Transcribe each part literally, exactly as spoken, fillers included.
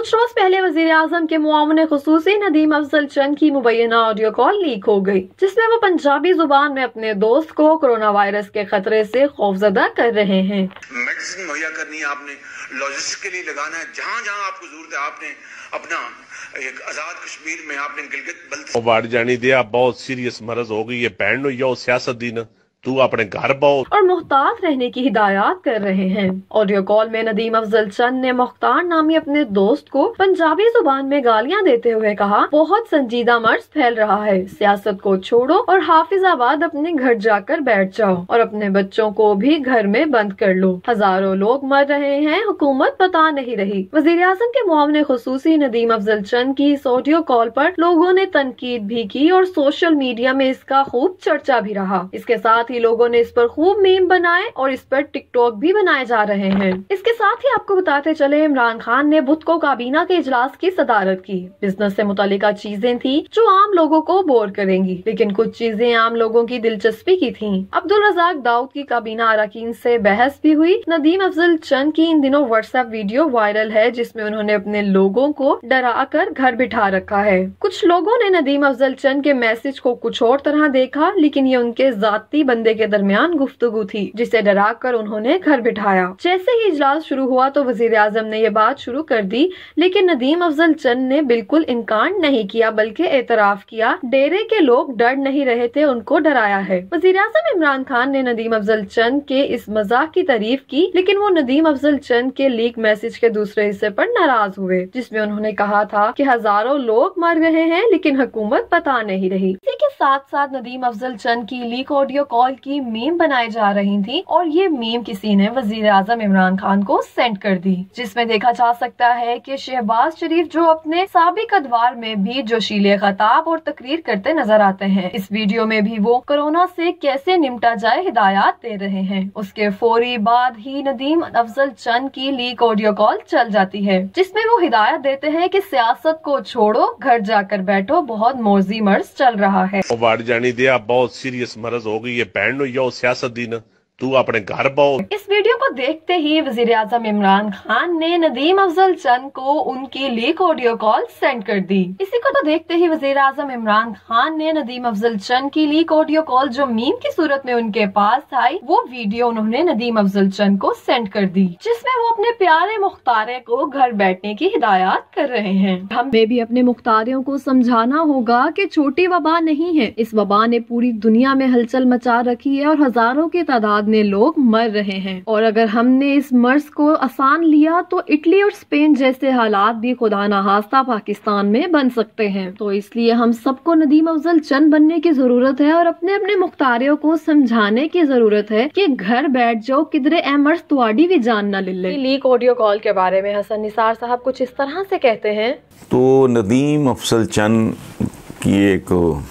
कुछ रोज पहले वजीर आजम के मुआविन खुसूसी नदीम अफजल चंद की मुबैना ऑडियो कॉल लीक हो गई, जिसमें वो पंजाबी जुबान में अपने दोस्त को कोरोना वायरस के खतरे से खौफजदा कर रहे हैं। मेडिसिन मुहैया करनी है, आपने लॉजिस्टिक के लिए लगाना है, जहाँ जहाँ आपको जरूरत है आपने अपना एक आजाद कश्मीर में आपने गिलगित बल्तिस्तान बाढ़ जानी दिया, बहुत सीरियस मरज हो गई है, बैंड हुई हो सियासत दी न तू अपने घर पाओ और मुहतात रहने की हिदायत कर रहे हैं। ऑडियो कॉल में नदीम अफजल चंद ने मुख्तार नामी अपने दोस्त को पंजाबी जुबान में गालियां देते हुए कहा, बहुत संजीदा मर्ज फैल रहा है, सियासत को छोड़ो और हाफिजाबाद अपने घर जाकर बैठ जाओ और अपने बच्चों को भी घर में बंद कर लो। हजारों लोग मर रहे हैं, हुकूमत बता नहीं रही। वजीर आजम के मुआविन खुसूसी नदीम अफजल चंद की इस ऑडियो कॉल पर लोगों ने तनकीद भी की और सोशल मीडिया में इसका खूब चर्चा भी रहा। इसके साथ लोगों ने इस पर खूब मीम बनाए और इस पर टिकटॉक भी बनाए जा रहे हैं। इसके साथ ही आपको बताते चले, इमरान खान ने बुध को काबीना के इजलास की सदारत की। बिजनेस से मुतालिका चीजें थी जो आम लोगों को बोर करेंगी, लेकिन कुछ चीजें आम लोगों की दिलचस्पी की थीं। अब्दुल रज़ाक दाऊद की काबीना अरकान से बहस भी हुई। नदीम अफजल चंद की इन दिनों व्हाट्सएप वीडियो वायरल है, जिसमें उन्होंने अपने लोगों को डरा कर घर बिठा रखा है। कुछ लोगों ने नदीम अफजल चंद के मैसेज को कुछ और तरह देखा, लेकिन ये उनके जाती बंदे के दरमियान गुफ्तगू थी, जिसे डरा कर उन्होंने घर बिठाया। जैसे ही इजलास शुरू हुआ तो वजीर आजम ने ये बात शुरू कर दी, लेकिन नदीम अफजल चंद ने बिल्कुल इनकार नहीं किया, बल्कि एतराफ किया डेरे के लोग डर नहीं रहे थे, उनको डराया है। वजीर आजम इमरान खान ने नदीम अफजल चंद के इस मजाक की तारीफ की, लेकिन वो नदीम अफजल चंद के लीक मैसेज के दूसरे हिस्से पर नाराज हुए, जिसमें उन्होंने कहा था कि हजारों लोग मर रहे हैं लेकिन हुकूमत बता नहीं रही। इसी के साथ साथ नदीम अफजल चंद की लीक ऑडियो कॉल की मीम बनाई जा रही थी और ये मीम किसी ने वजीर आजम इमरान खान को सेंड कर दी, जिसमें देखा जा सकता है कि शहबाज शरीफ जो अपने साबिक अदवार में भी जोशीले खताब और तकरीर करते नजर आते हैं, इस वीडियो में भी वो कोरोना से कैसे निपटा जाए हिदायत दे रहे हैं। उसके फौरी बाद ही नदीम अफजल चंद की लीक ऑडियो कॉल चल जाती है, जिसमें वो हिदायत देते हैं कि सियासत को छोड़ो, घर जाकर बैठो, बहुत मौजी मर्ज चल रहा है। बाढ़ जानी दिया, बहुत सीरियस मरज हो गई है, बैंड हुई हो सियासत दी न तू अपने घर पाओ। इस वीडियो को देखते ही वजीर आजम इमरान खान ने नदीम अफजल चंद को उनकी लीक ऑडियो कॉल सेंड कर दी। इसी को तो देखते ही वजीर आजम इमरान खान ने नदीम अफजल चंद की लीक ऑडियो कॉल जो मीम की सूरत में उनके पास आई, वो वीडियो उन्होंने नदीम अफजल चंद को सेंड कर दी, जिसमें वो अपने प्यारे मुख्तारे को घर बैठने की हिदायत कर रहे हैं। हमें भी अपने मुख्तारियों को समझाना होगा कि छोटी वबा नहीं है, इस वबा ने पूरी दुनिया में हलचल मचा रखी है और हजारों की तादाद में लोग मर रहे हैं, और अगर हमने इस मर्ज को आसान लिया तो इटली और स्पेन जैसे हालात भी खुदा न खास्ता पाकिस्तान में बन सकते हैं। तो इसलिए हम सबको नदीम अफजल चंद बनने की जरूरत है और अपने अपने मुख्तारियों को समझाने की जरूरत है कि घर बैठ जाओ, किधरे ए मर्ज तुआड़ी भी जान न ले। लीक ऑडियो कॉल के बारे में हसन निसार साहब कुछ इस तरह से कहते हैं। तो नदीम अफजल चंद की एक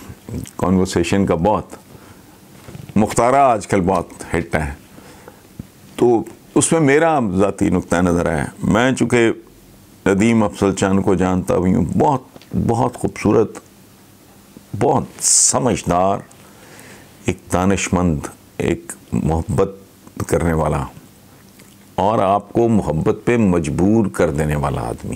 कॉन्वर्सेशन का बहुत मुख्तारा आजकल बहुत हिट है, तो उसमें मेरा ज़ाती नुक्ता नज़र है। मैं चूँकि नदीम अफजल चंद को जानता भी हूँ, बहुत बहुत खूबसूरत, बहुत समझदार, एक दानिशमंद, एक मोहब्बत करने वाला और आपको मोहब्बत पे मजबूर कर देने वाला आदमी,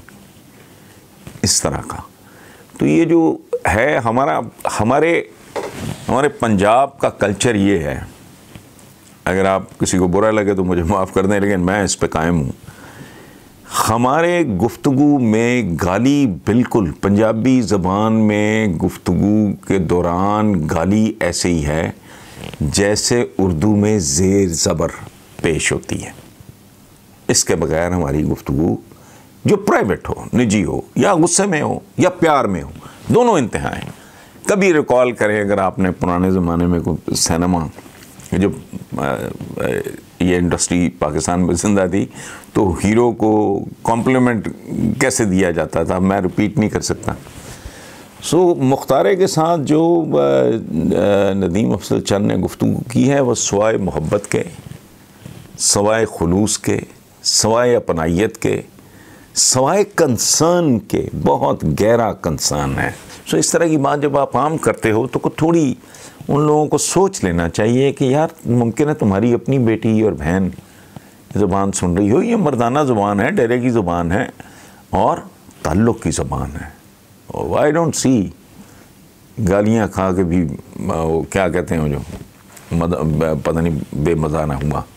इस तरह का। तो ये जो है हमारा हमारे हमारे पंजाब का कल्चर ये है, अगर आप किसी को बुरा लगे तो मुझे माफ़ कर दें, लेकिन मैं इस पे कायम हूँ। हमारे गुफ्तगू में गाली, बिल्कुल पंजाबी ज़बान में गुफ्तगू के दौरान गाली ऐसे ही है जैसे उर्दू में ज़ेर ज़बर पेश होती है। इसके बगैर हमारी गुफ्तगू जो प्राइवेट हो, निजी हो, या गुस्से में हो या प्यार में हो, दोनों इंतहा हैं। कभी रिकॉल करें अगर आपने पुराने ज़माने में कोई सिनेमा, जो ये इंडस्ट्री पाकिस्तान में ज़िंदा थी, तो हीरो को कॉम्प्लीमेंट कैसे दिया जाता था, मैं रिपीट नहीं कर सकता। सो मुख्तारे के साथ जो नदीम अफजल चंद ने गुफ्तगू की है, वो सवाए मोहब्बत के, सवाए खुलूस के, सवाए अपनाइयत के, सवाए कंसर्न के, बहुत गहरा कंसर्न है। सो इस तरह की बात जब आप आम करते हो तो थोड़ी उन लोगों को सोच लेना चाहिए कि यार मुमकिन है तुम्हारी अपनी बेटी और बहन ज़ुबान सुन रही हो, ये मर्दाना ज़ुबान है, डेरे की ज़ुबान है, और تعلق کی زبان ہے. اور آئی ڈونٹ سی گالیاں کھا کے بھی وہ کیا کہتے ہیں جو پتہ نہیں بے مزہ نہ ہوا.